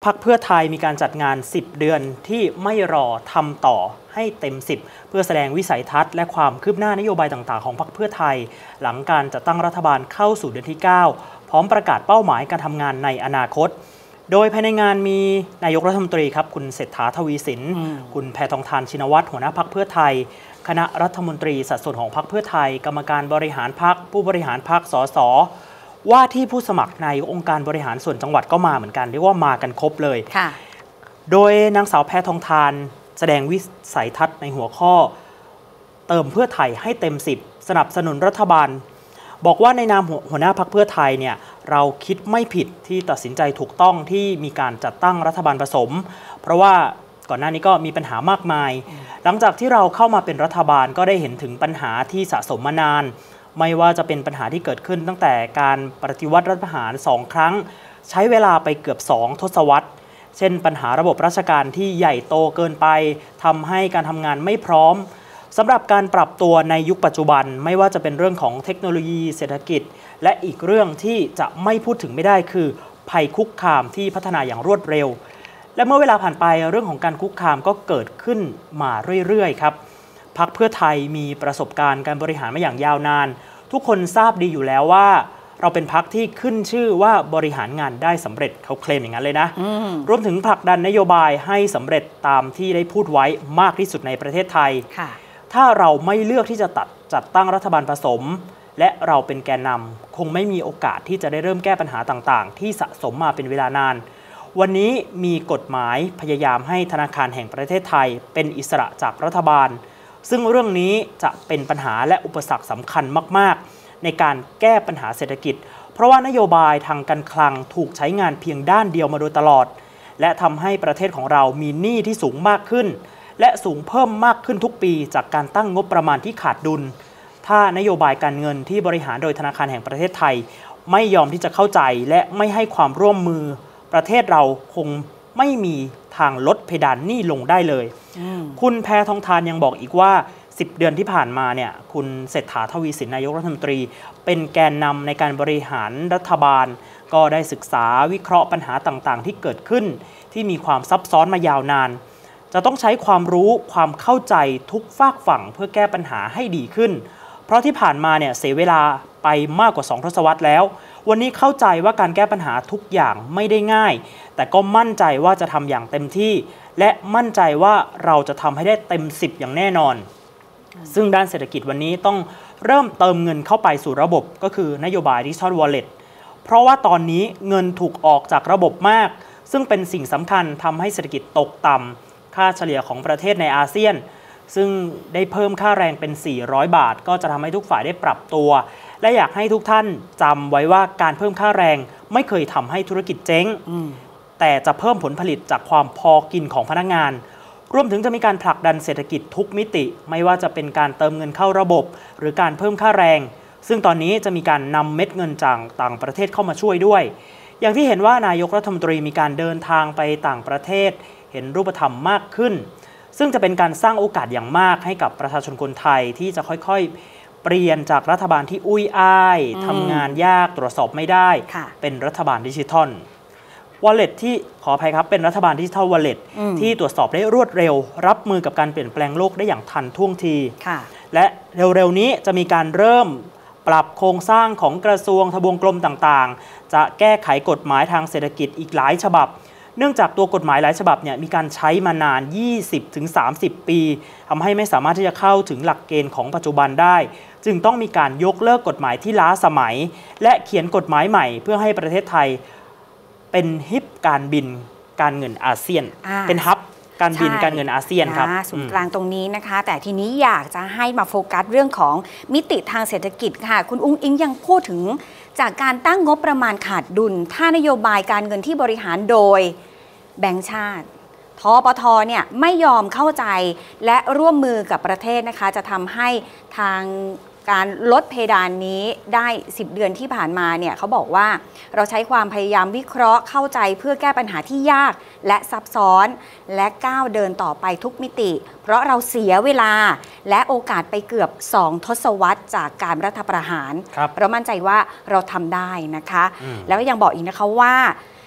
พรรคเพื่อไทยมีการจัดงาน10 เดือนที่ไม่รอทำต่อให้เต็ม10เพื่อแสดงวิสัยทัศน์และความคืบหน้านโยบายต่างๆของพรรคเพื่อไทยหลังการจัดตั้งรัฐบาลเข้าสู่เดือนที่9พร้อมประกาศเป้าหมายการทำงานในอนาคตโดยภายในงานมีนายกรัฐมนตรีครับคุณเศรษฐาทวีสินคุณแพทองธารชินวัตรหัวหน้าพรรคเพื่อไทยคณะรัฐมนตรีสัดส่วนของพรรคเพื่อไทยกรรมการบริหารพรรคผู้บริหารพรรคสสว่าที่ผู้สมัครนายกองค์การบริหารส่วนจังหวัดก็มาเหมือนกันเรียกว่ามากันครบเลยโดยนางสาวแพทองธารแสดงวิสัยทัศน์ในหัวข้อเติมเพื่อไทยให้เต็ม10สนับสนุนรัฐบาลบอกว่าในนามหัวหน้าพรรคเพื่อไทยเนี่ยเราคิดไม่ผิดที่ตัดสินใจถูกต้องที่มีการจัดตั้งรัฐบาลผสมเพราะว่าก่อนหน้านี้ก็มีปัญหามากมายหลังจากที่เราเข้ามาเป็นรัฐบาลก็ได้เห็นถึงปัญหาที่สะสมมานานไม่ว่าจะเป็นปัญหาที่เกิดขึ้นตั้งแต่การปฏิวัติรัฐประหาร2 ครั้งใช้เวลาไปเกือบ2 ทศวรรษเช่นปัญหาระบบราชการที่ใหญ่โตเกินไปทำให้การทำงานไม่พร้อมสำหรับการปรับตัวในยุคปัจจุบันไม่ว่าจะเป็นเรื่องของเทคโนโลยีเศรษฐกิจและอีกเรื่องที่จะไม่พูดถึงไม่ได้คือภัยคุกคามที่พัฒนาอย่างรวดเร็วและเมื่อเวลาผ่านไปเรื่องของการคุกคามก็เกิดขึ้นมาเรื่อยๆครับพรรคเพื่อไทยมีประสบการณ์การบริหารมาอย่างยาวนานทุกคนทราบดีอยู่แล้วว่าเราเป็นพรรคที่ขึ้นชื่อว่าบริหารงานได้สำเร็จเขาเคลมอย่างนั้นเลยนะรวมถึงผลักดันนโยบายให้สำเร็จตามที่ได้พูดไว้มากที่สุดในประเทศไทยถ้าเราไม่เลือกที่จะจัดตั้งรัฐบาลผสมและเราเป็นแกนนำคงไม่มีโอกาสที่จะได้เริ่มแก้ปัญหาต่างๆที่สะสมมาเป็นเวลานานวันนี้มีกฎหมายพยายามให้ธนาคารแห่งประเทศไทยเป็นอิสระจากรัฐบาลซึ่งเรื่องนี้จะเป็นปัญหาและอุปสรรคสำคัญมากๆในการแก้ปัญหาเศรษฐกิจเพราะว่านโยบายทางการคลังถูกใช้งานเพียงด้านเดียวมาโดยตลอดและทำให้ประเทศของเรามีหนี้ที่สูงมากขึ้นและสูงเพิ่มมากขึ้นทุกปีจากการตั้งงบประมาณที่ขาดดุลถ้านโยบายการเงินที่บริหารโดยธนาคารแห่งประเทศไทยไม่ยอมที่จะเข้าใจและไม่ให้ความร่วมมือประเทศเราคงไม่มีทางลดเพดานหนี้ลงได้เลยคุณแพทองธารยังบอกอีกว่า10 เดือนที่ผ่านมาเนี่ยคุณเศรษฐาทวีสินนายกรัฐมนตรีเป็นแกนนำในการบริหารรัฐบาลก็ได้ศึกษาวิเคราะห์ปัญหาต่างๆที่เกิดขึ้นที่มีความซับซ้อนมายาวนานจะต้องใช้ความรู้ความเข้าใจทุกฝากฝั่งเพื่อแก้ปัญหาให้ดีขึ้นเพราะที่ผ่านมาเนี่ยเสียเวลาไปมากกว่า2 ทศวรรษแล้ววันนี้เข้าใจว่าการแก้ปัญหาทุกอย่างไม่ได้ง่ายแต่ก็มั่นใจว่าจะทำอย่างเต็มที่และมั่นใจว่าเราจะทำให้ได้เต็ม10อย่างแน่นอนซึ่งด้านเศรษฐกิจวันนี้ต้องเริ่มเติมเงินเข้าไปสู่ระบบก็คือนโยบาย Digital Wallet เพราะว่าตอนนี้เงินถูกออกจากระบบมากซึ่งเป็นสิ่งสำคัญทำให้เศรษฐกิจตกต่ำค่าเฉลี่ยของประเทศในอาเซียนซึ่งได้เพิ่มค่าแรงเป็น400 บาทก็จะทำให้ทุกฝ่ายได้ปรับตัวและอยากให้ทุกท่านจำไว้ว่าการเพิ่มค่าแรงไม่เคยทำให้ธุรกิจเจ๊งแต่จะเพิ่มผลผลิตจากความพอกินของพนักงานรวมถึงจะมีการผลักดันเศรษฐกิจทุกมิติไม่ว่าจะเป็นการเติมเงินเข้าระบบหรือการเพิ่มค่าแรงซึ่งตอนนี้จะมีการนำเม็ดเงินจากต่างประเทศเข้ามาช่วยด้วยอย่างที่เห็นว่านายกรัฐมนตรีมีการเดินทางไปต่างประเทศเห็นรูปธรรมมากขึ้นซึ่งจะเป็นการสร้างโอกาสอย่างมากให้กับประชาชนคนไทยที่จะค่อยๆเปลี่ยนจากรัฐบาลที่อุ้ยอ้ายทำงานยากตรวจสอบไม่ได้เป็นรัฐบาลดิจิทัลWallet ที่ขออภัยครับเป็นรัฐบาลดิจิทัล Wallet ที่ตรวจสอบได้รวดเร็วรับมือกับการเปลี่ยนแปลงโลกได้อย่างทันท่วงทีและเร็วๆนี้จะมีการเริ่มปรับโครงสร้างของกระทรวงทบวงกรมต่างๆจะแก้ไขกฎหมายทางเศรษฐกิจอีกหลายฉบับเนื่องจากตัวกฎหมายหลายฉบับเนี่ยมีการใช้มานาน 20-30 ปีทำให้ไม่สามารถที่จะเข้าถึงหลักเกณฑ์ของปัจจุบันได้จึงต้องมีการยกเลิกกฎหมายที่ล้าสมัยและเขียนกฎหมายใหม่เพื่อให้ประเทศไทยเป็นฮิบการบินการเงินอาเซียนเป็นฮับการบินการเงินอาเซียนครับศูนย์กลางตรงนี้นะคะแต่ทีนี้อยากจะให้มาโฟกัสเรื่องของมิติทางเศรษฐกิจค่ะคุณอุ้งอิงยังพูดถึงจากการตั้งงบประมาณขาดดุลถ้านโยบายการเงินที่บริหารโดยแบงก์ชาติทปท.เนี่ยไม่ยอมเข้าใจและร่วมมือกับประเทศนะคะจะทำให้ทางการลดเพดานนี้ได้10 เดือนที่ผ่านมาเนี่ยเขาบอกว่าเราใช้ความพยายามวิเคราะห์เข้าใจเพื่อแก้ปัญหาที่ยากและซับซ้อนและก้าวเดินต่อไปทุกมิติเพราะเราเสียเวลาและโอกาสไปเกือบ2 ทศวรรษจากการรัฐประหารเรามั่นใจว่าเราทำได้นะคะแล้วก็ยังบอกอีกนะคะว่า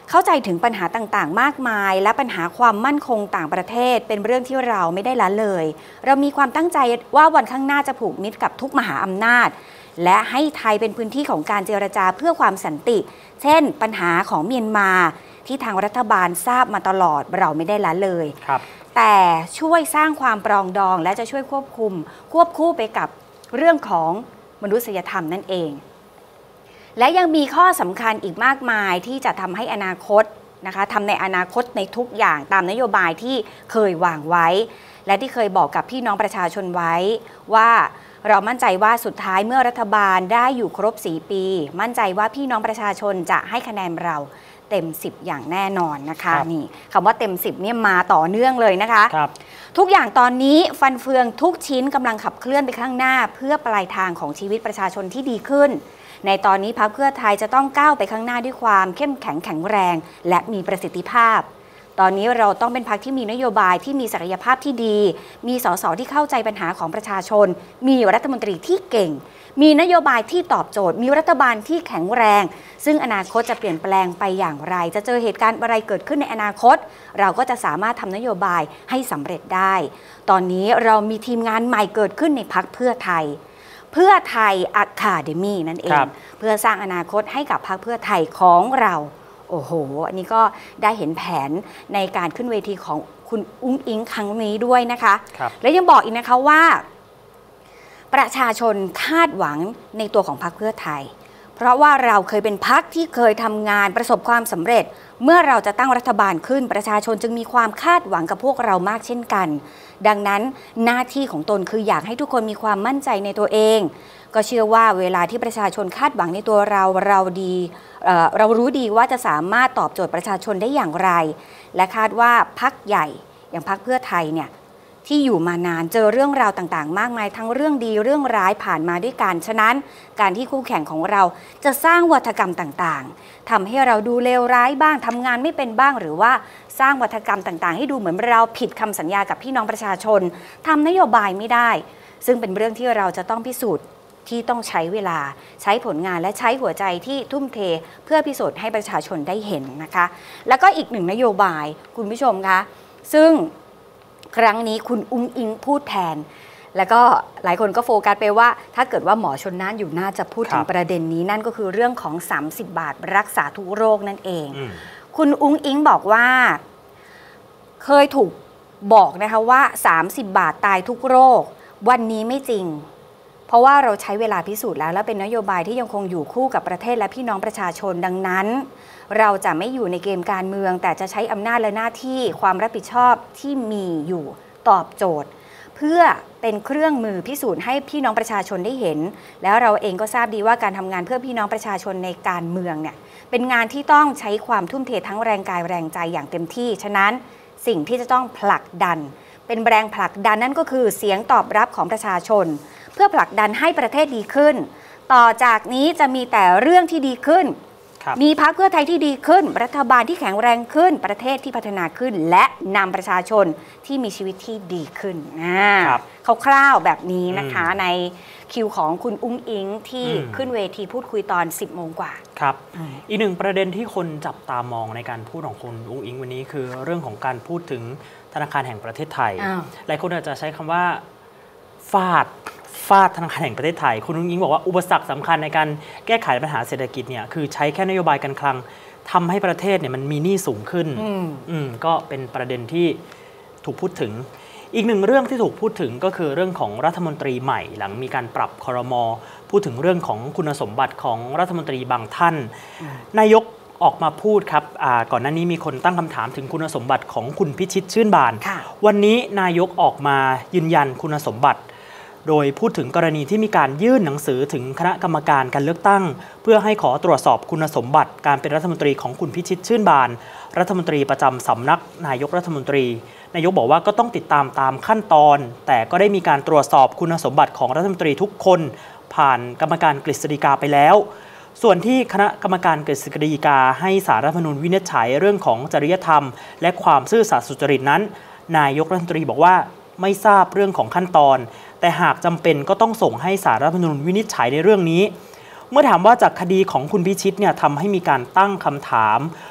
เข้าใจถึงปัญหาต่างๆมากมายและปัญหาความมั่นคงต่างประเทศเป็นเรื่องที่เราไม่ได้ละเลยเรามีความตั้งใจว่าวันข้างหน้าจะผูกมิตรกับทุกมหาอำนาจและให้ไทยเป็นพื้นที่ของการเจรจาเพื่อความสันติเช่นปัญหาของเมียนมาที่ทางรัฐบาลทราบมาตลอดเราไม่ได้ละเลยแต่ช่วยสร้างความปรองดองและจะช่วยควบคู่ไปกับเรื่องของมนุษยธรรมนั่นเองและยังมีข้อสำคัญอีกมากมายที่จะทำให้อนาคตนะคะทำในอนาคตในทุกอย่างตามนโยบายที่เคยวางไว้และที่เคยบอกกับพี่น้องประชาชนไว้ว่าเรามั่นใจว่าสุดท้ายเมื่อรัฐบาลได้อยู่ครบ4 ปีมั่นใจว่าพี่น้องประชาชนจะให้คะแนนเราเต็ม10อย่างแน่นอนนะคะนี่คำว่าเต็ม10เนี่ยมาต่อเนื่องเลยนะคะทุกอย่างตอนนี้ฟันเฟืองทุกชิ้นกำลังขับเคลื่อนไปข้างหน้าเพื่อปลายทางของชีวิตประชาชนที่ดีขึ้นในตอนนี้พรรคเพื่อไทยจะต้องก้าวไปข้างหน้าด้วยความเข้มแข็งแข็งแรงและมีประสิทธิภาพตอนนี้เราต้องเป็นพรรคที่มีนโยบายที่มีศักยภาพที่ดีมีสสที่เข้าใจปัญหาของประชาชนมีรัฐมนตรีที่เก่งมีนโยบายที่ตอบโจทย์มีรัฐบาลที่แข็งแรงซึ่งอนาคตจะเปลี่ยนแปลงไปอย่างไรจะเจอเหตุการณ์อะไรเกิดขึ้นในอนาคตเราก็จะสามารถทำนโยบายให้สำเร็จได้ตอนนี้เรามีทีมงานใหม่เกิดขึ้นในพรรคเพื่อไทยอะคาเดมี่นั่นเองเพื่อสร้างอนาคตให้กับพรรคเพื่อไทยของเราโอ้โหอันนี้ก็ได้เห็นแผนในการขึ้นเวทีของคุณอุ้งอิงครั้งนี้ด้วยนะคะและยังบอกอีกนะคะว่าประชาชนคาดหวังในตัวของพรรคเพื่อไทยเพราะว่าเราเคยเป็นพรรคที่เคยทำงานประสบความสำเร็จเมื่อเราจะตั้งรัฐบาลขึ้นประชาชนจึงมีความคาดหวังกับพวกเรามากเช่นกันดังนั้นหน้าที่ของตนคืออยากให้ทุกคนมีความมั่นใจในตัวเองก็เชื่อว่าเวลาที่ประชาชนคาดหวังในตัวเราเรารู้ดีว่าจะสามารถตอบโจทย์ประชาชนได้อย่างไรและคาดว่าพรรคใหญ่อย่างพรรคเพื่อไทยเนี่ยที่อยู่มานานเจอเรื่องราวต่างๆมากมายทั้งเรื่องดีเรื่องร้ายผ่านมาด้วยกันฉะนั้นการที่คู่แข่งของเราจะสร้างวัฒกรรมต่างๆทำให้เราดูเลวร้ายบ้างทำงานไม่เป็นบ้างหรือว่าสร้างวัฒกรรมต่างๆให้ดูเหมือนเราผิดคำสัญญากับพี่น้องประชาชนทำนโยบายไม่ได้ซึ่งเป็นเรื่องที่เราจะต้องพิสูจน์ที่ต้องใช้เวลาใช้ผลงานและใช้หัวใจที่ทุ่มเทเพื่อพิสูจน์ให้ประชาชนได้เห็นนะคะแล้วก็อีกหนึ่งนโยบายคุณผู้ชมคะซึ่งครั้งนี้คุณอุ้งอิงพูดแทนแล้วก็หลายคนก็โฟกัสไปว่าถ้าเกิดว่าหมอชนน่านอยู่น่าจะพูดถึงประเด็นนี้นั่นก็คือเรื่องของ30 บาทรักษาทุกโรคนั่นเองคุณอุ้งอิงบอกว่าเคยถูกบอกนะคะว่า30 บาทตายทุกโรควันนี้ไม่จริงเพราะว่าเราใช้เวลาพิสูจน์แล้วและเป็นนโยบายที่ยังคงอยู่คู่กับประเทศและพี่น้องประชาชนดังนั้นเราจะไม่อยู่ในเกมการเมืองแต่จะใช้อำนาจและหน้าที่ความรับผิดชอบที่มีอยู่ตอบโจทย์เพื่อเป็นเครื่องมือพิสูจน์ให้พี่น้องประชาชนได้เห็นแล้วเราเองก็ทราบดีว่าการทำงานเพื่อพี่น้องประชาชนในการเมืองเนี่ยเป็นงานที่ต้องใช้ความทุ่มเททั้งแรงกายแรงใจอย่างเต็มที่ฉะนั้นสิ่งที่จะต้องผลักดันเป็นแรงผลักดันนั่นก็คือเสียงตอบรับของประชาชนเพื่อผลักดันให้ประเทศดีขึ้นต่อจากนี้จะมีแต่เรื่องที่ดีขึ้นมีพรรคเพื่อไทยที่ดีขึ้นรัฐบาลที่แข็งแรงขึ้นประเทศที่พัฒนาขึ้นและนำประชาชนที่มีชีวิตที่ดีขึ้นคร่าวๆแบบนี้นะคะในคิวของคุณอุ้งอิงที่ขึ้นเวทีพูดคุยตอน 10 โมงกว่าครับอีกหนึ่งประเด็นที่คนจับตามองในการพูดของคุณอุ้งอิงวันนี้คือเรื่องของการพูดถึงธนาคารแห่งประเทศไทยหลายคนอาจจะใช้คำว่าฟาดธนาคารแห่งประเทศไทยคุณอุ้งอิงบอกว่าอุปสรรคสำคัญในการแก้ไขปัญหาเศรษฐกิจเนี่ยคือใช้แค่นโยบายการคลังทำให้ประเทศเนี่ยมันมีหนี้สูงขึ้นก็เป็นประเด็นที่ถูกพูดถึงอีกหนึ่งเรื่องที่ถูกพูดถึงก็คือเรื่องของรัฐมนตรีใหม่หลังมีการปรับครม.พูดถึงเรื่องของคุณสมบัติของรัฐมนตรีบางท่านนายกออกมาพูดครับก่อนหน้านี้มีคนตั้งคำถามถึงคุณสมบัติของคุณพิชิตชื่นบานวันนี้นายกออกมายืนยันคุณสมบัติโดยพูดถึงกรณีที่มีการยื่นหนังสือถึงคณะกรรมการการเลือกตั้งเพื่อให้ขอตรวจสอบคุณสมบัติการเป็นรัฐมนตรีของคุณพิชิตชื่นบานรัฐมนตรีประจำสำนักนายกรัฐมนตรีนายกบอกว่าก็ต้องติดตามขั้นตอนแต่ก็ได้มีการตรวจสอบคุณสมบัติของรัฐมนตรีทุกคนผ่านกรรมการกฤษฎีกาไปแล้วส่วนที่คณะกรรมการกฤษฎีกาให้ศาลรัฐธรรมนูญวินิจฉัยเรื่องของจริยธรรมและความซื่อสัตย์สุจริตนั้นนายกรัฐมนตรีบอกว่าไม่ทราบเรื่องของขั้นตอนแต่หากจำเป็นก็ต้องส่งให้ศาลรัฐธรรมนูญวินิจฉัยในเรื่องนี้เมื่อถามว่าจากคดีของคุณพิชิตเนี่ยทำให้มีการตั้งคำถาม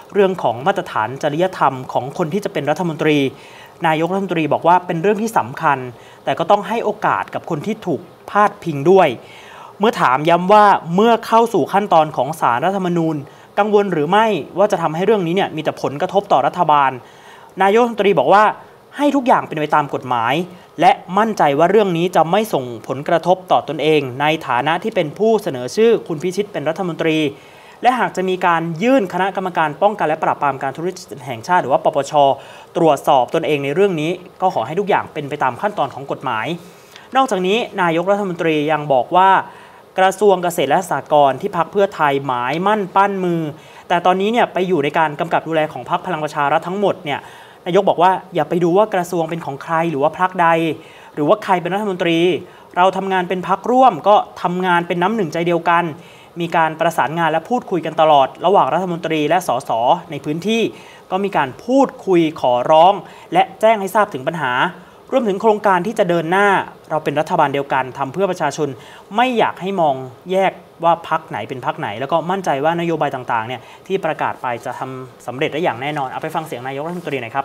เรื่องของมาตรฐานจริยธรรมของคนที่จะเป็นรัฐมนตรีนายกรัฐมนตรีบอกว่าเป็นเรื่องที่สำคัญแต่ก็ต้องให้โอกาสกับคนที่ถูกพาดพิงด้วยเมื่อถามย้ำว่าเมื่อเข้าสู่ขั้นตอนของศาลรัฐธรรมนูญกังวลหรือไม่ว่าจะทำให้เรื่องนี้เนี่ยมีแต่ผลกระทบต่อรัฐบาลนายกรัฐมนตรีบอกว่าให้ทุกอย่างเป็นไปตามกฎหมายและมั่นใจว่าเรื่องนี้จะไม่ส่งผลกระทบต่อตนเองในฐานะที่เป็นผู้เสนอชื่อคุณพิชิตเป็นรัฐมนตรีและหากจะมีการยื่นคณะกรรมการป้องกันและปราบปรามการทุจริตแห่งชาติหรือว่าปปช.ตรวจสอบตนเองในเรื่องนี้ก็ขอให้ทุกอย่างเป็นไปตามขั้นตอนของกฎหมายนอกจากนี้นายกรัฐมนตรียังบอกว่ากระทรวงเกษตรและสหกรณ์ที่พรรคเพื่อไทยหมายมั่นปั้นมือแต่ตอนนี้เนี่ยไปอยู่ในการกำกับดูแลของพรรคพลังประชารัฐทั้งหมดเนี่ยนายกบอกว่าอย่าไปดูว่ากระทรวงเป็นของใครหรือว่าพรรคใดหรือว่าใครเป็นรัฐมนตรีเราทำงานเป็นพรรคร่วมก็ทำงานเป็นน้ำหนึ่งใจเดียวกันมีการประสานงานและพูดคุยกันตลอดระหว่างรัฐมนตรีและสสในพื้นที่ก็มีการพูดคุยขอร้องและแจ้งให้ทราบถึงปัญหารวมถึงโครงการที่จะเดินหน้าเราเป็นรัฐบาลเดียวกันทำเพื่อประชาชนไม่อยากให้มองแยกว่าพรรคไหนเป็นพรรคไหนแล้วก็มั่นใจว่านโยบายต่างๆเนี่ยที่ประกาศไปจะทำสำเร็จได้อย่างแน่นอนเอาไปฟังเสียงนายกรัฐมนตรีหน่อยครับ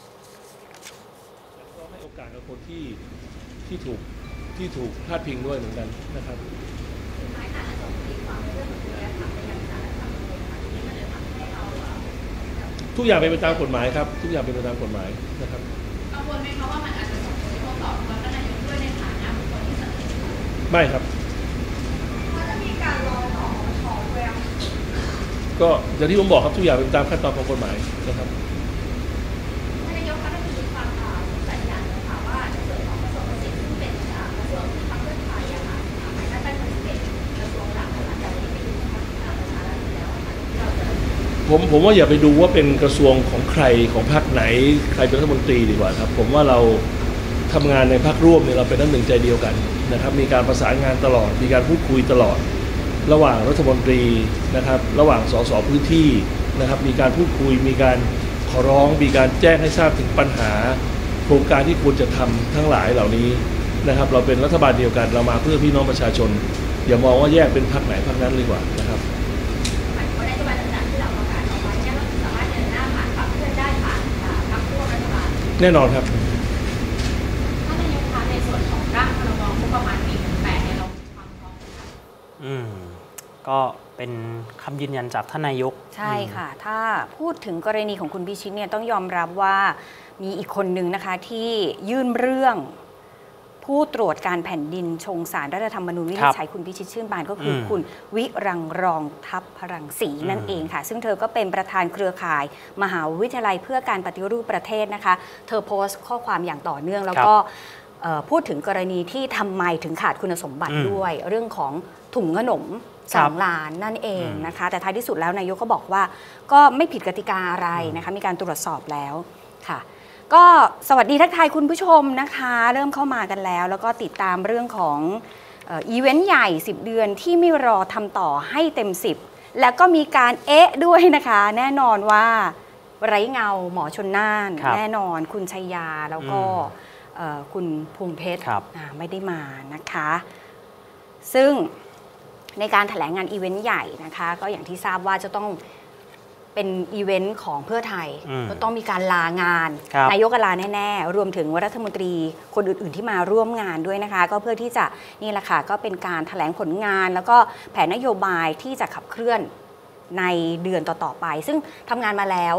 ก็ให้โอกาสกับคนที่ถูกพาดพิงด้วยเหมือนกันนะครับทุกอย่างเป็นไปตามกฎหมายครับทุกอย่างเป็นไปตามกฎหมายนะครับกังวลไหมคะว่ามันอาจจะส่งผลกระทบต่อตัวท่านนายกด้วยในฐานะบุคคลที่เสนอไม่ครับว่าจะมีการร้องต่อปปช.ด้วยก็อย่างที่ผมบอกครับทุกอย่างเป็นตามขั้นตอนของกฎหมายนะครับท่านนายกคะได้มีความสัญญาณนะคะว่าในส่วนของกระทรวงเกษตรซึ่งเป็นกระทรวงที่พรรคเพื่อไทยอะค่ะภายใต้การเป็นกระทรวงหลักหลังจากที่ไปอยู่พรรคพลังประชารัฐแล้วผมว่าอย่าไปดูว่าเป็นกระทรวงของใครของพรรคไหนใครเป็นรัฐมนตรีดีกว่าครับผมว่าเราทำงานในพรรคร่วมเนี่ยเราเป็นน้ำหนึ่งใจเดียวกันนะครับมีการประสานงานตลอดมีการพูดคุยตลอดระหว่างรัฐมนตรีนะครับระหว่างสสพื้นที่นะครับมีการพูดคุยมีการขอร้องมีการแจ้งให้ทราบถึงปัญหาโครงการที่ควรจะทำทั้งหลายเหล่านี้นะครับเราเป็นรัฐบาลเดียวกันเรามาเพื่อพี่น้องประชาชนอย่ามองว่าแยกเป็นพรรคไหนพรรคนั้นเลยกว่านะครับแน่นอนครับท่านนายกคะในส่วนของร่างพรบงบประมาณปี68เนี่ยเราความพร้อมก็เป็นคำยืนยันจากท่านนายกใช่ค่ะถ้าพูดถึงกรณีของคุณพิชิตเนี่ยต้องยอมรับว่ามีอีกคนหนึ่งนะคะที่ยื่นเรื่องผู้ตรวจการแผ่นดินชงศาลรัฐธรรมนูญวินิจฉัยคุณพิชิตชื่นบานก็คือคุณวิรังรองทัพพรังสีนั่นเองค่ะซึ่งเธอก็เป็นประธานเครือข่ายมหาวิทยาลัยเพื่อการปฏิรูปประเทศนะคะเธอโพสต์ข้อความอย่างต่อเนื่องแล้วก็พูดถึงกรณีที่ทำไมถึงขาดคุณสมบัติด้วยเรื่องของถุงขนม2 ล้านนั่นเองนะคะแต่ท้ายที่สุดแล้วนายกก็บอกว่าก็ไม่ผิดกติกาอะไรนะคะมีการตรวจสอบแล้วค่ะก็สวัสดีทักทายคุณผู้ชมนะคะเริ่มเข้ามากันแล้วก็ติดตามเรื่องของอีเวนต์ใหญ่10 เดือนที่ไม่รอทำต่อให้เต็ม10แล้วก็มีการด้วยนะคะแน่นอนว่าไร้เงาหมอชนน่านแน่นอนคุณชัยยาแล้วก็คุณพวงเพชรไม่ได้มานะคะซึ่งในการแถลงงานอีเวนต์ใหญ่นะคะก็อย่างที่ทราบว่าจะต้องเป็นอีเวนต์ของเพื่อไทยก็ต้องมีการลางานนายกลาแน่ๆรวมถึงรัฐมนตรีคนอื่นๆที่มาร่วมงานด้วยนะคะก็เพื่อที่จะนี่แหละค่ะก็เป็นการแถลงผลงานแล้วก็แผนนโยบายที่จะขับเคลื่อนในเดือนต่อๆไปซึ่งทำงานมาแล้ว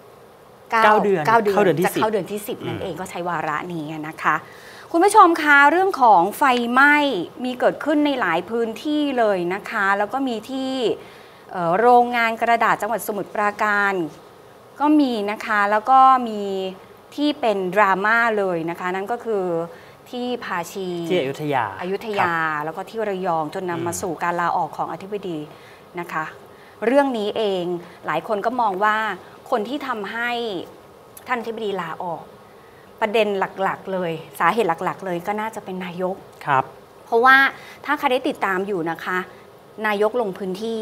9 เดือนจะเข้าเดือนที่10นั่นเองก็ใช้วาระนี้นะคะคุณผู้ชมคะเรื่องของไฟไหม้มีเกิดขึ้นในหลายพื้นที่เลยนะคะแล้วก็มีที่โรงงานกระดาษจังหวัดสมุทรปราการก็มีนะคะแล้วก็มีที่เป็นดราม่าเลยนะคะนั่นก็คือที่ภาชีที่อยุธยาแล้วก็ที่ระยองจนนำมาสู่การลาออกของอธิบดีนะคะเรื่องนี้เองหลายคนก็มองว่าคนที่ทำให้ท่านอธิบดีลาออกประเด็นหลักๆเลยสาเหตุหลักๆเลยก็น่าจะเป็นนายกครับเพราะว่าถ้าใครได้ติดตามอยู่นะคะนายกลงพื้นที่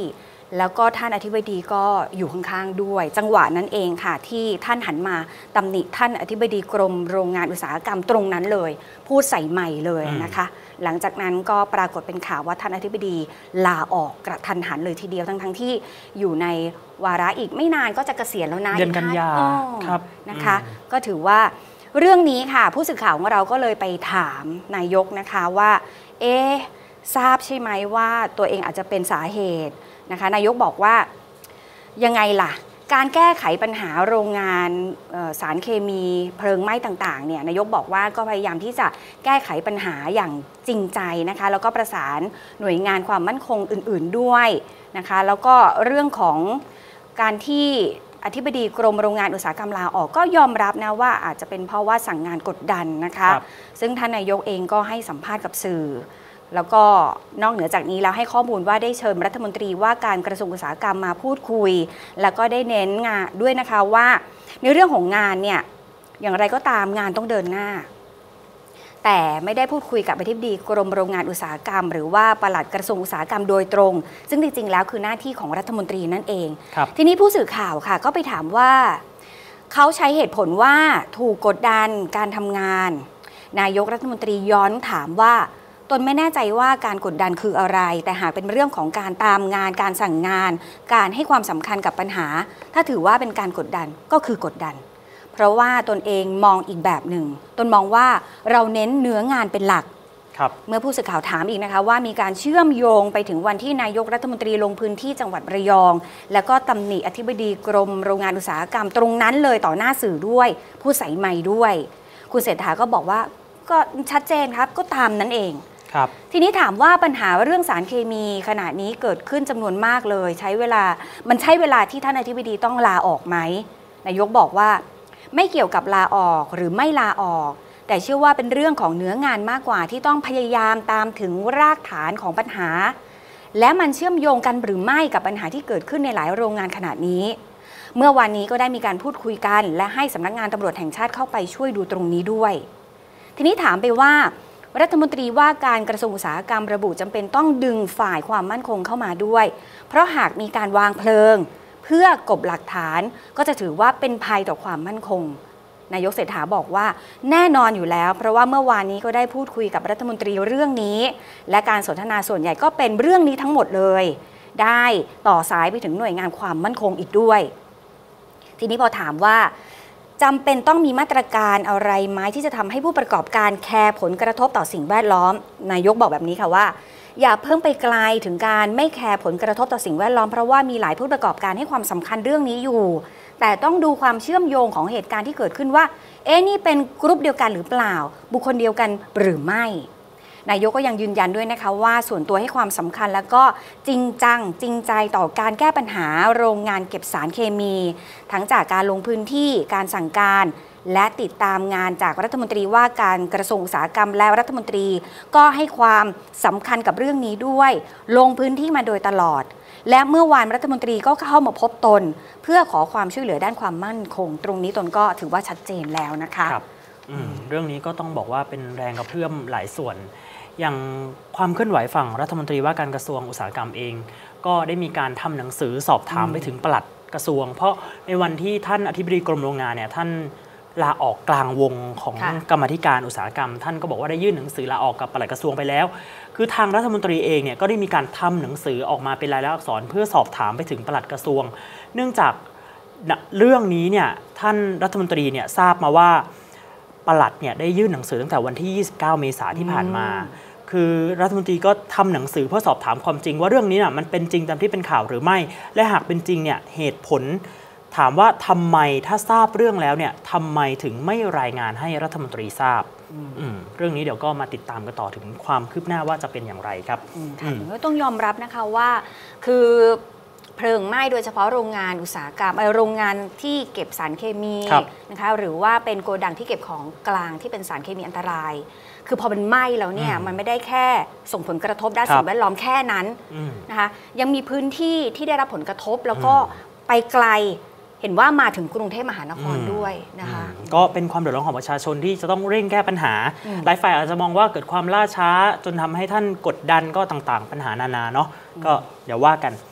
แล้วก็ท่านอธิบดีก็อยู่ข้างๆด้วยจังหวะนั้นเองค่ะที่ท่านหันมาตำหนิท่านอธิบดีกรมโรงงานอุตสาหกรรมตรงนั้นเลยพูดใส่ไมค์เลยนะคะหลังจากนั้นก็ปรากฏเป็นข่าวว่าท่านอธิบดีลาออกกระทันหันเลยทีเดียวทั้งที่อยู่ในวาระอีกไม่นานก็จะเกษียณแล้วนะเดือนกันยาครับนะคะก็ถือว่าเรื่องนี้ค่ะผู้สื่อข่าวของเราก็เลยไปถามนายกนะคะว่าทราบใช่ไหมว่าตัวเองอาจจะเป็นสาเหตุนะคะนายกบอกว่ายังไงล่ะการแก้ไขปัญหาโรงงานสารเคมีเพลิงไหม้ต่างๆเนี่ยนายกบอกว่าก็พยายามที่จะแก้ไขปัญหาอย่างจริงใจนะคะแล้วก็ประสานหน่วยงานความมั่นคงอื่นๆด้วยนะคะแล้วก็เรื่องของการที่อธิบดีกรมโรงงานอุตสาหกรรมลาออกก็ยอมรับนะว่าอาจจะเป็นเพราะว่าสั่งงานกดดันนะคะซึ่งท่านนายกเองก็ให้สัมภาษณ์กับสื่อแล้วก็นอกเหนือจากนี้แล้วให้ข้อมูลว่าได้เชิญรัฐมนตรีว่าการกระทรวงอุตสาหกรรมมาพูดคุยแล้วก็ได้เน้นงานด้วยนะคะว่าในเรื่องของงานเนี่ยอย่างไรก็ตามงานต้องเดินหน้าแต่ไม่ได้พูดคุยกับอธิบดีกรมโรงงานอุตสาหกรรมหรือว่าปลัดกระทรวงอุตสาหกรรมโดยตรงซึ่งจริงๆแล้วคือหน้าที่ของรัฐมนตรีนั่นเองทีนี้ผู้สื่อข่าวค่ะก็ไปถามว่าเขาใช้เหตุผลว่าถูกกดดันการทำงานนายกรัฐมนตรีย้อนถามว่าตนไม่แน่ใจว่าการกดดันคืออะไรแต่หากเป็นเรื่องของการตามงานการสั่งงานการให้ความสำคัญกับปัญหาถ้าถือว่าเป็นการกดดันก็คือกดดันเพราะว่าตนเองมองอีกแบบหนึ่งตนมองว่าเราเน้นเนื้องานเป็นหลักเมื่อผู้สื่อข่าวถามอีกนะคะว่ามีการเชื่อมโยงไปถึงวันที่นายกรัฐมนตรีลงพื้นที่จังหวัดระยองแล้วก็ตำหนิอธิบดีกรมโรงงานอุตสาหกรรมตรงนั้นเลยต่อหน้าสื่อด้วยผู้ใส่ไมค์ด้วยคุณเศรษฐาก็บอกว่าก็ชัดเจนครับก็ตามนั้นเองทีนี้ถามว่าปัญหาเรื่องสารเคมีขณะนี้เกิดขึ้นจำนวนมากเลยใช้เวลาที่ท่านอธิบดีต้องลาออกไหมนายกบอกว่าไม่เกี่ยวกับลาออกหรือไม่ลาออกแต่เชื่อว่าเป็นเรื่องของเนื้องานมากกว่าที่ต้องพยายามตามถึงรากฐานของปัญหาและมันเชื่อมโยงกันหรือไม่กับปัญหาที่เกิดขึ้นในหลายโรงงานขณะนี้เมื่อวันนี้ก็ได้มีการพูดคุยกันและให้สำนักงานตำรวจแห่งชาติเข้าไปช่วยดูตรงนี้ด้วยทีนี้ถามไปว่ารัฐมนตรีว่าการกระทรวงอุตสาหกรรมระบุจำเป็นต้องดึงฝ่ายความมั่นคงเข้ามาด้วยเพราะหากมีการวางเพลิงเพื่อกลบหลักฐานก็จะถือว่าเป็นภัยต่อความมั่นคงนายกเศรษฐาบอกว่าแน่นอนอยู่แล้วเพราะว่าเมื่อวานนี้ก็ได้พูดคุยกับรัฐมนตรีเรื่องนี้และการสนทนาส่วนใหญ่ก็เป็นเรื่องนี้ทั้งหมดเลยได้ต่อสายไปถึงหน่วยงานความมั่นคงอีกด้วยทีนี้พอถามว่าจำเป็นต้องมีมาตรการอะไรไหมที่จะทำให้ผู้ประกอบการแคร์ผลกระทบต่อสิ่งแวดล้อมนายกบอกแบบนี้ค่ะว่าอย่าเพิ่งไปไกลถึงการไม่แคร์ผลกระทบต่อสิ่งแวดล้อมเพราะว่ามีหลายผู้ประกอบการให้ความสำคัญเรื่องนี้อยู่แต่ต้องดูความเชื่อมโยงของเหตุการณ์ที่เกิดขึ้นว่านี่เป็นกรุ๊ปเดียวกันหรือเปล่าบุคคลเดียวกันหรือไม่นายกก็ยังยืนยันด้วยนะคะว่าส่วนตัวให้ความสำคัญแล้วก็จริงจังจริงใจต่อการแก้ปัญหาโรงงานเก็บสารเคมีทั้งจากการลงพื้นที่การสั่งการและติดตามงานจากรัฐมนตรีว่าการกระทรวงอุตสาหกรรมและรัฐมนตรีก็ให้ความสำคัญกับเรื่องนี้ด้วยลงพื้นที่มาโดยตลอดและเมื่อวานรัฐมนตรีก็เข้ามาพบตนเพื่อขอความช่วยเหลือด้านความมั่นคงตรงนี้ตนก็ถือว่าชัดเจนแล้วนะคะเรื่องนี้ก็ต้องบอกว่าเป็นแรงกระเพื่อมหลายส่วนอย่างความเคลื่อนไหวฝั่งรัฐมนตรีว่าการกระทรวงอุตสาหกรรมเองก็ได้มีการทำหนังสือสอบถามไปถึงปลัดกระทรวงเพราะในวันที่ท่านอธิบดีกรมโรงงานเนี่ยท่านลาออกกลางวงของกรรมาธิการอุตสาหกรรมท่านก็บอกว่าได้ยื่นหนังสือลาออกกับปลัดกระทรวงไปแล้วคือทางรัฐมนตรีเองเนี่ยก็ได้มีการทำหนังสือออกมาเป็นลายลักษณ์อักษรเพื่อสอบถามไปถึงปลัดกระทรวงเนื่องจากเรื่องนี้เนี่ยท่านรัฐมนตรีเนี่ยทราบมาว่าปลัดเนี่ยได้ยื่นหนังสือตั้งแต่วันที่29 เมษายนที่ผ่านมาคือรัฐมนตรีก็ทำหนังสือเพื่อสอบถามความจริงว่าเรื่องนี้น่ะมันเป็นจริงตามที่เป็นข่าวหรือไม่และหากเป็นจริงเนี่ยเหตุผลถามว่าทำไมถ้าทราบเรื่องแล้วเนี่ยทำไมถึงไม่รายงานให้รัฐมนตรีทราบเรื่องนี้เดี๋ยวก็มาติดตามกันต่อถึงความคืบหน้าว่าจะเป็นอย่างไรครับต้องยอมรับนะคะว่าคือเพลิงไหม้โดยเฉพาะโรงงานอุตสาหกรรมโรงงานที่เก็บสารเคมีนะคะหรือว่าเป็นโกดังที่เก็บของกลางที่เป็นสารเคมีอันตรายคือพอมันไหม้แล้วเนี่ยมันไม่ได้แค่ส่งผลกระทบด้านสิ่งแวดล้อมแค่นั้นนะคะยังมีพื้นที่ที่ได้รับผลกระทบแล้วก็ไปไกลเห็นว่ามาถึงกรุงเทพมหานครด้วยนะคะก็เป็นความเดือดร้อนของประชาชนที่จะต้องเร่งแก้ปัญหาหลายฝ่ายอาจจะมองว่าเกิดความล่าช้าจนทำให้ท่านกดดันก็ต่างๆปัญหานานาเนาะก็เดี๋ยวว่ากัน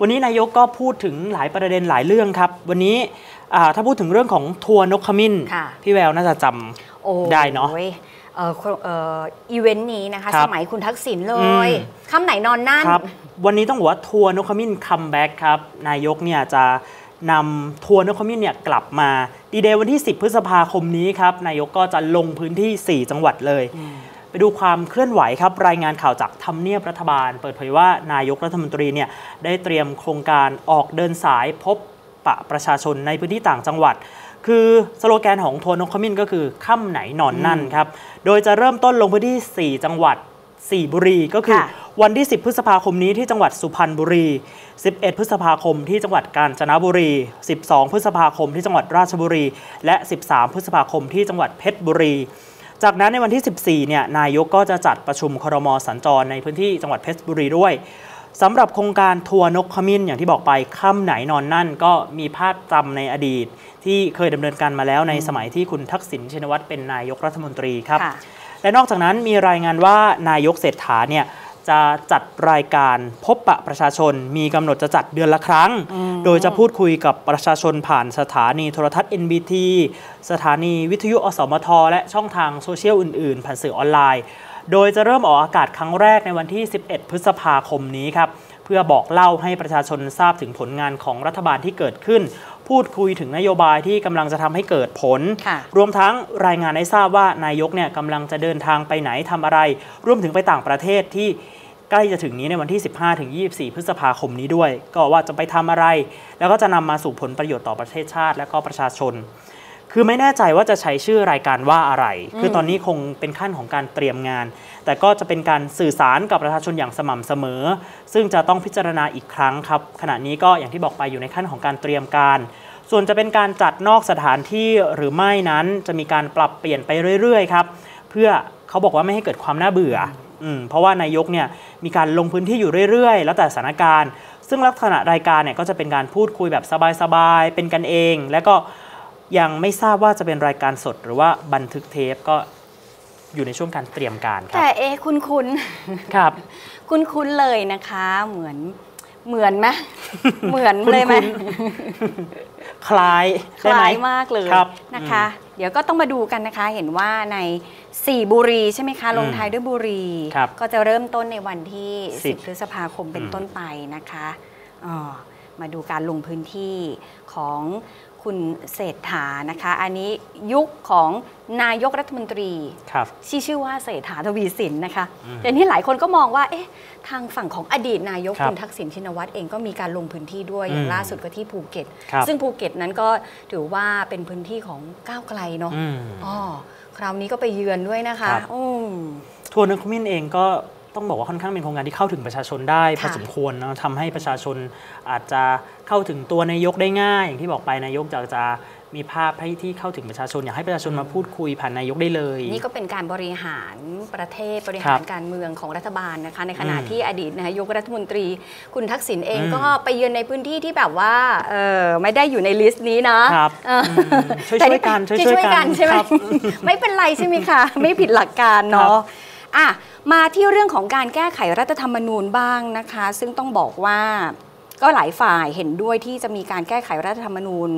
วันนี้นายกก็พูดถึงหลายประเด็นหลายเรื่องครับวันนี้ถ้าพูดถึงเรื่องของทัวร์นกขมิ้นพี่แววน่าจะจำได้เนาะอีเวนต์นี้นะคะสมัยคุณทักษิณเลยค่ำไหนนอนนั่นวันนี้ต้องบอกว่าทัวร์นกขมิ้นคัมแบ็กครับนายกเนี่ยจะนำทัวร์นกขมิ้นเนี่ยกลับมาดีเดย์วันที่10 พฤษภาคมนี้ครับนายกก็จะลงพื้นที่4 จังหวัดเลยไปดูความเคลื่อนไหวครับรายงานข่าวจากทำเนียบรัฐบาลเปิดเผยว่านายกรัฐมนตรีเนี่ยได้เตรียมโครงการออกเดินสายพบปะประชาชนในพื้นที่ต่างจังหวัดคือสโลแกนของทัวร์นกขมิ้นก็คือค่ำไหนนอนนั่นครับโดยจะเริ่มต้นลงพื้นที่4 จังหวัด4 บุรีก็คือวันที่10 พฤษภาคมนี้ที่จังหวัดสุพรรณบุรี11 พฤษภาคมที่จังหวัดกาญจนบุรี12 พฤษภาคมที่จังหวัดราชบุรีและ13 พฤษภาคมที่จังหวัดเพชรบุรีจากนั้นในวันที่14เนี่ยนายกก็จะจัดประชุมครม.สัญจรในพื้นที่จังหวัดเพชรบุรีด้วยสำหรับโครงการทัวร์นกขมิ้นอย่างที่บอกไปค่ำไหนนอนนั่นก็มีภาพจำในอดีตที่เคยดำเนินการมาแล้วในสมัยที่คุณทักษิณชินวัตรเป็นนายกรัฐมนตรีครับและนอกจากนั้นมีรายงานว่านายกเศรษฐาเนี่ยจะจัดรายการพบปะประชาชนมีกำหนดจะจัดเดือนละครั้งโดยจะพูดคุยกับประชาชนผ่านสถานีโทรทัศน์ NBT สถานีวิทยุอสมทและช่องทางโซเชียลอื่นๆผ่านสื่อออนไลน์โดยจะเริ่มออกอากาศครั้งแรกในวันที่11 พฤษภาคมนี้ครับเพื่อบอกเล่าให้ประชาชนทราบถึงผลงานของรัฐบาลที่เกิดขึ้นพูดคุยถึงนโยบายที่กำลังจะทำให้เกิดผลรวมทั้งรายงานให้ทราบว่านายกเนี่ยกำลังจะเดินทางไปไหนทำอะไรรวมถึงไปต่างประเทศที่ใกล้จะถึงนี้ในวันที่ 15-24 พฤษภาคมนี้ด้วยก็ว่าจะไปทำอะไรแล้วก็จะนำมาสู่ผลประโยชน์ต่อประเทศชาติและก็ประชาชนคือไม่แน่ใจว่าจะใช้ชื่อรายการว่าอะไรคือตอนนี้คงเป็นขั้นของการเตรียมงานแต่ก็จะเป็นการสื่อสารกับประชาชนอย่างสม่ำเสมอซึ่งจะต้องพิจารณาอีกครั้งครับขณะนี้ก็อย่างที่บอกไปอยู่ในขั้นของการเตรียมการส่วนจะเป็นการจัดนอกสถานที่หรือไม่นั้นจะมีการปรับเปลี่ยนไปเรื่อยๆครับเพื่อเขาบอกว่าไม่ให้เกิดความน่าเบื่อเพราะว่านายกเนี่ยมีการลงพื้นที่อยู่เรื่อยๆแล้วแต่สถานการณ์ซึ่งลักษณะรายการเนี่ยก็จะเป็นการพูดคุยแบบสบายๆเป็นกันเองและก็ยังไม่ทราบว่าจะเป็นรายการสดหรือว่าบันทึกเทปก็อยู่ในช่วงการเตรียมการครับแต่คุ้นครับคุ้นเลยนะคะเหมือนไหมเหมือนเลยไหมคล้ายมากเลยนะคะเดี๋ยวก็ต้องมาดูกันนะคะเห็นว่าใน4 บุรีใช่ไหมคะลงท้ายด้วยบุรีก็จะเริ่มต้นในวันที่10 พฤษภาคมเป็นต้นไปนะคะมาดูการลงพื้นที่ของคุณเศรษฐานะคะอันนี้ยุคของนายกรัฐมนตรีชื่อว่าเศรษฐาทวีสินนะคะแต่นี่หลายคนก็มองว่าทางฝั่งของอดีตนายกคุณทักษิณชินวัตรเองก็มีการลงพื้นที่ด้วยอย่างล่าสุดก็ที่ภูเก็ตซึ่งภูเก็ตนั้นก็ถือว่าเป็นพื้นที่ของก้าวไกลเนาะคราวนี้ก็ไปเยือนด้วยนะคะทัวร์นกขมิ้นเองก็ต้องบอกว่าค่อนข้างเป็นโครงการที่เข้าถึงประชาชนได้พอสมควรนะทำให้ประชาชนอาจจะเข้าถึงตัวนายกได้ง่ายอย่างที่บอกไปนายกจะมีภาพให้ที่เข้าถึงประชาชนอยากให้ประชาชนมาพูดคุยผ่านนายกได้เลยนี่ก็เป็นการบริหารประเทศบริหารการเมืองของรัฐบาลนะคะในขณะที่อดีตนายกรัฐมนตรีคุณทักษิณเองก็ไปเยือนในพื้นที่ที่แบบว่าไม่ได้อยู่ในลิสต์นี้นะครับช่วยกันใช่ไหมไม่เป็นไรใช่ไหมคะไม่ผิดหลักการเนาะมาที่เรื่องของการแก้ไขรัฐธรรมนูญบ้างนะคะซึ่งต้องบอกว่าก็หลายฝ่ายเห็นด้วยที่จะมีการแก้ไขรัฐธรรมนูญ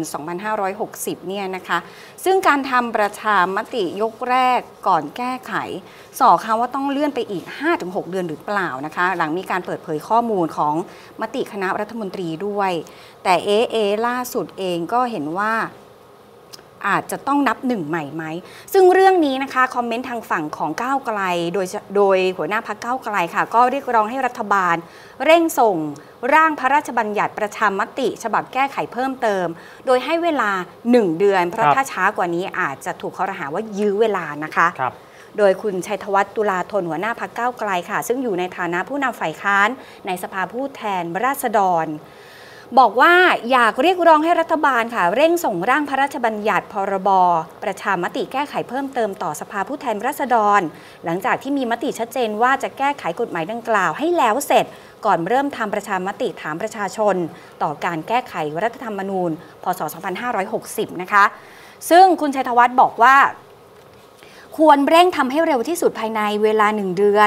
2560 เนี่ยนะคะซึ่งการทำประชามติยกแรกก่อนแก้ไขส่อคำว่าต้องเลื่อนไปอีก 5-6 เดือนหรือเปล่านะคะหลังมีการเปิดเผยข้อมูลของมติคณะรัฐมนตรีด้วยแต่ล่าสุดเองก็เห็นว่าอาจจะต้องนับหนึ่งใหม่ไหมซึ่งเรื่องนี้นะคะคอมเมนต์ทางฝั่งของก้าวไกลโดยหัวหน้าพรรคก้าวไกลค่ะก็เรียกร้องให้รัฐบาลเร่งส่งร่างพระราชบัญญัติประชามติฉบับแก้ไขเพิ่มเติมโดยให้เวลา1 เดือนเพราะถ้าช้ากว่านี้อาจจะถูกข้อหาว่ายื้อเวลานะคะโดยคุณชัยธวัฒน์ตุลาธนหัวหน้าพรรคก้าวไกลค่ะซึ่งอยู่ในฐานะผู้นำฝ่ายค้านในสภาผู้แทนราษฎรบอกว่าอยากเรียกร้องให้รัฐบาลค่ะเร่งส่งร่างพระราชบัญญัติพรบประชามติแก้ไขเพิ่มเติมต่อสภาผู้แทนราษฎรหลังจากที่มีมติชัดเจนว่าจะแก้ไขกฎหมายดังกล่าวให้แล้วเสร็จก่อนเริ่มทำประชามติถามประชาชนต่อการแก้ไขรัฐธรรมนูญพ.ศ. 2560 นะคะซึ่งคุณชัยธวัฒน์บอกว่าควรเร่งทำให้เร็วที่สุดภายในเวลา1 เดือน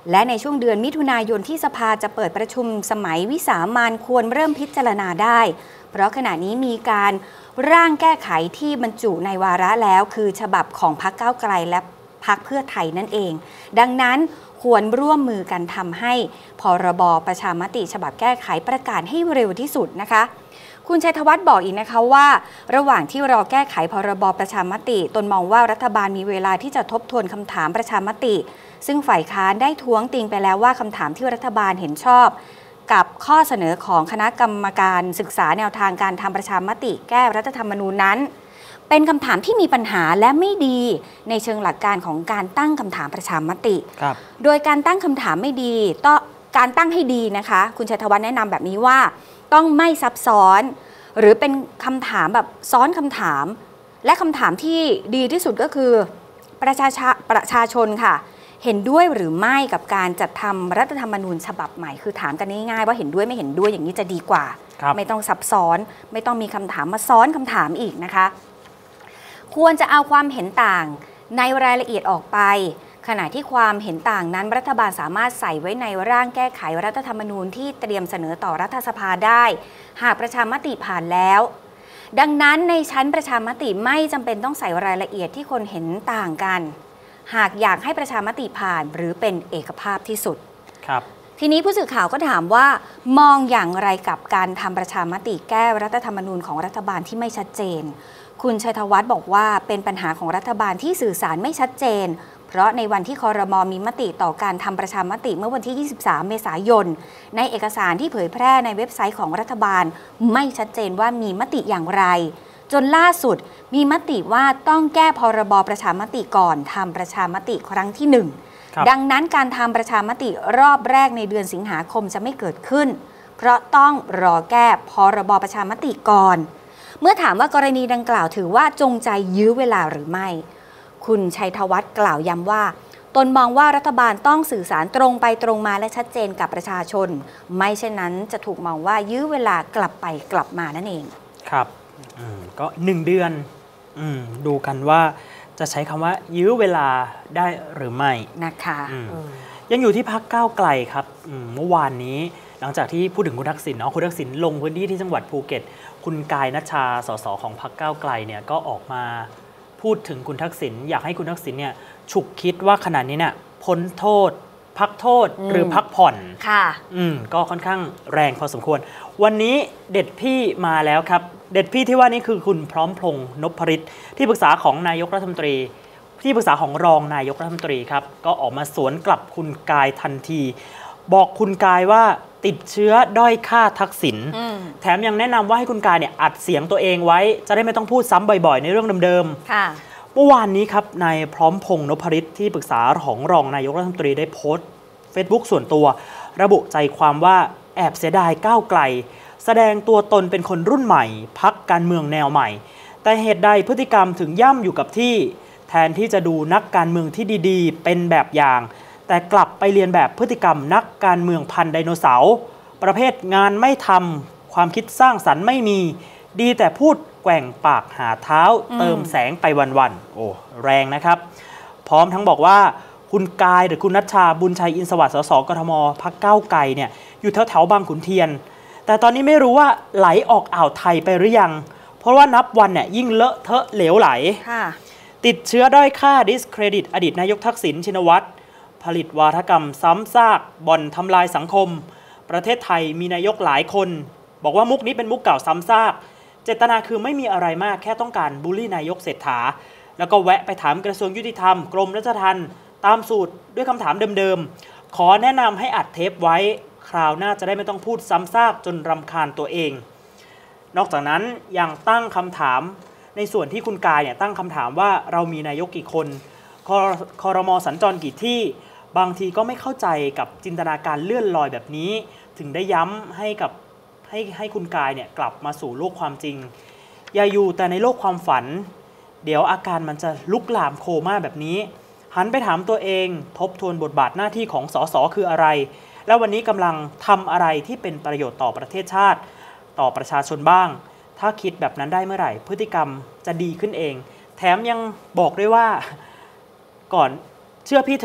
และในช่วงเดือนมิถุนายนที่สภาจะเปิดประชุมสมัยวิสามัญควรเริ่มพิจารณาได้เพราะขณะนี้มีการร่างแก้ไขที่บรรจุในวาระแล้วคือฉบับของพรรคก้าวไกลและพรรคเพื่อไทยนั่นเองดังนั้นควรร่วมมือกันทำให้พรบประชามติฉบับแก้ไขประกาศให้เร็วที่สุดนะคะคุณชัยธวัฒน์บอกอีกนะคะว่าระหว่างที่รอแก้ไขพรบประชามติตนมองว่ารัฐบาลมีเวลาที่จะทบทวนคำถามประชามติซึ่งฝ่ายค้านได้ท้วงติงไปแล้วว่าคำถามที่รัฐบาลเห็นชอบกับข้อเสนอของคณะกรรมการศึกษาแนวทางการทำประชามติแก้รัฐธรรมนูญนั้นเป็นคำถามที่มีปัญหาและไม่ดีในเชิงหลักการของการตั้งคำถามประชามติโดยการตั้งคำถามไม่ดีต้องการตั้งให้ดีนะคะคุณชัยธวัฒน์แนะนำแบบนี้ว่าต้องไม่ซับซ้อนหรือเป็นคำถามแบบซ้อนคำถามและคำถามที่ดีที่สุดก็คือประชาชนค่ะเห็นด้วยหรือไม่กับการจัดทำรัฐธรรมนูญฉบับใหม่คือถามกันง่ายๆว่าเห็นด้วยไม่เห็นด้วยอย่างนี้จะดีกว่าไม่ต้องซับซ้อนไม่ต้องมีคำถามมาซ้อนคำถามอีกนะคะควรจะเอาความเห็นต่างในรายละเอียดออกไปขณะที่ความเห็นต่างนั้นรัฐบาลสามารถใส่ไว้ในร่างแก้ไขรัฐธรรมนูญที่เตรียมเสนอต่อรัฐสภาได้หากประชามติผ่านแล้วดังนั้นในชั้นประชามติไม่จำเป็นต้องใส่รายละเอียดที่คนเห็นต่างกันหากอยากให้ประชามติผ่านหรือเป็นเอกภาพที่สุดครับทีนี้ผู้สื่อข่าวก็ถามว่ามองอย่างไรกับการทำประชามติแก้รัฐธรรมนูญของรัฐบาลที่ไม่ชัดเจนคุณชัยธวัฒน์บอกว่าเป็นปัญหาของรัฐบาลที่สื่อสารไม่ชัดเจนเพราะในวันที่ครม.มีมติต่อการทำประชามติเมื่อวันที่ 23 เมษายนในเอกสารที่เผยแพร่ในเว็บไซต์ของรัฐบาลไม่ชัดเจนว่ามีมติอย่างไรจนล่าสุดมีมติว่าต้องแก้พรบประชามติก่อนทำประชามติครั้งที่ 1ดังนั้นการทำประชามติรอบแรกในเดือนสิงหาคมจะไม่เกิดขึ้นเพราะต้องรอแก้พรบประชามติก่อนเมื่อถามว่ากรณีดังกล่าวถือว่าจงใจยื้อเวลาหรือไม่คุณชัยธวัฒน์กล่าวย้ำว่าตนมองว่ารัฐบาลต้องสื่อสารตรงไปตรงมาและชัดเจนกับประชาชนไม่เช่นนั้นจะถูกมองว่ายื้อเวลากลับไปกลับมานั่นเองครับก็1 เดือนดูกันว่าจะใช้คำว่ายื้อเวลาได้หรือไม่นะคะยังอยู่ที่พรรคก้าวไกลครับเมื่อวานนี้หลังจากที่พูดถึงคุณทักษิณเนาะคุณทักษิณลงพื้นที่ที่จังหวัดภูเก็ตคุณกายณชาสสของพรรคก้าวไกลเนี่ยก็ออกมาพูดถึงคุณทักษิณอยากให้คุณทักษิณเนี่ยฉุกคิดว่าขณะนี้เนี่ยพ้นโทษพักโทษหรือพักผ่อนค่ะก็ค่อนข้างแรงพอสมควรวันนี้เด็ดพี่มาแล้วครับเด็ดพี่ที่ว่านี้คือคุณพร้อมพงษ์นพฤทธิ์ที่ปรึกษาของนายกรัฐมนตรีที่ปรึกษาของรองนายกรัฐมนตรีครับก็ออกมาสวนกลับคุณกายทันทีบอกคุณกายว่าติดเชื้อด้อยค่าทักษิณแถมยังแนะนำว่าให้คุณกายเนี่ยอัดเสียงตัวเองไว้จะได้ไม่ต้องพูดซ้ำบ่อยๆในเรื่องเดิมๆเมื่อวานนี้ครับนายพร้อมพงษ์นพฤทธิ์ที่ปรึกษาของรองนายกรัฐมนตรีได้โพสต์ Facebook ส่วนตัวระบุใจความว่าแอบเสียดายก้าวไกลแสดงตัวตนเป็นคนรุ่นใหม่พรรคการเมืองแนวใหม่แต่เหตุใดพฤติกรรมถึงย่ำอยู่กับที่แทนที่จะดูนักการเมืองที่ดีๆเป็นแบบอย่างแต่กลับไปเรียนแบบพฤติกรรมนักการเมืองพันไดโนเสาร์ประเภทงานไม่ทำความคิดสร้างสรรค์ไม่มีดีแต่พูดแกว่งปากหาเท้าเติมแสงไปวันๆโอ้แรงนะครับพร้อมทั้งบอกว่าคุณกายหรือคุณณัชชาบุญชัยอินทร์สวัสดิ์สสกทมพรรคก้าวไกลเนี่ยอยู่แถวๆบางขุนเทียนแต่ตอนนี้ไม่รู้ว่าไหลออกอ่าวไทยไปหรือยังเพราะว่านับวันเนี่ยยิ่งเลอะเทอะเหลวไหลติดเชื้อด้อยค่าดิสเครดิตอดีตนายกทักษิณชินวัตรผลิตวาทกรรมซ้ำซากบ่อนทำลายสังคมประเทศไทยมีนายกหลายคนบอกว่ามุกนี้เป็นมุกเก่าซ้ำซากเจตนาคือไม่มีอะไรมากแค่ต้องการบูลลี่นายกเศรษฐาแล้วก็แวะไปถามกระทรวงยุติธรรมกรมราชทัณฑ์ตามสูตรด้วยคำถามเดิมๆขอแนะนำให้อัดเทปไว้คราวหน้าจะได้ไม่ต้องพูดซ้ำซากจนรำคาญตัวเองนอกจากนั้นยังตั้งคำถามในส่วนที่คุณกายเนี่ยตั้งคำถามว่าเรามีนายกกี่คนครม.สัญจรกี่ที่บางทีก็ไม่เข้าใจกับจินตนาการเลื่อนลอยแบบนี้ถึงได้ย้ำให้คุณกายเนี่ยกลับมาสู่โลกความจริงอย่าอยู่แต่ในโลกความฝันเดี๋ยวอาการมันจะลุกลามโคม่าแบบนี้หันไปถามตัวเองทบทวนบทบาทหน้าที่ของสสคืออะไรแล้ววันนี้กำลังทำอะไรที่เป็นประโยชน์ต่อประเทศชาติต่อประชาชนบ้างถ้าคิดแบบนั้นได้เมื่อไหร่พฤติกรรมจะดีขึ้นเองแถมยังบอกด้วยว่าก่อนเชื่อพี่เถอะ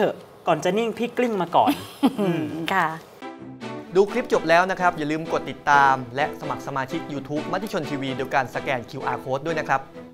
ก่อนจะนิ่งพี่กลิ้งมาก่อนค่ะดูคลิปจบแล้วนะครับอย่าลืมกดติดตามและสมัครสมาชิก YouTube มติชนทีวีโดยการสแกน QR Code ด้วยนะครับ